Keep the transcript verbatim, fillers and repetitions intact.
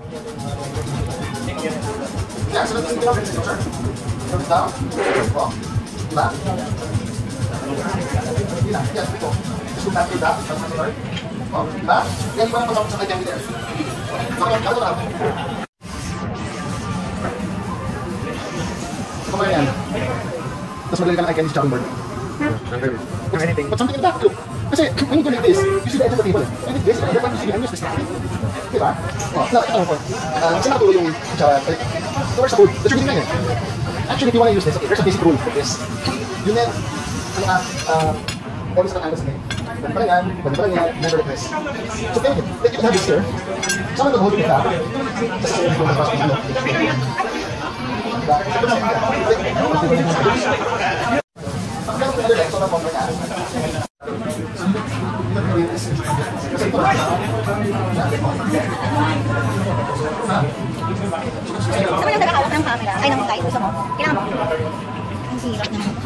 Yeah, so let's go. Sure. Turn it down. Oh, diba? Hindi na. Yes, ito. Just go back to that. Oh, diba? Yan yung parang pasok sa kanyang there. So, ito na. So, kaya yan. Tapos magaling ka ng icon sa chopping board. Or anything. But something in the back too. Kasi when you do like this, you see the edge of the table. And like this, and everyone you see behind you is this thing. Diba? Oh, na, ito lang po. Uh, kasi nakatuloy yung uh, towards the food. That's your beginning eh. Actually, if you want to use this, okay, there's a basic rule for this. You net, ano ka, uh, always ang angles again. Ganun pa lang yan, ganun pa lang yan, never like this. So, think, like you can have this here. Someone will hold you back. Kasi sa'yo, yung nabas ko. Gusto mo yung nagkakawak ng camera? Ay, ng light. Gusto mo? Kailangan mo. Ang hirap naman.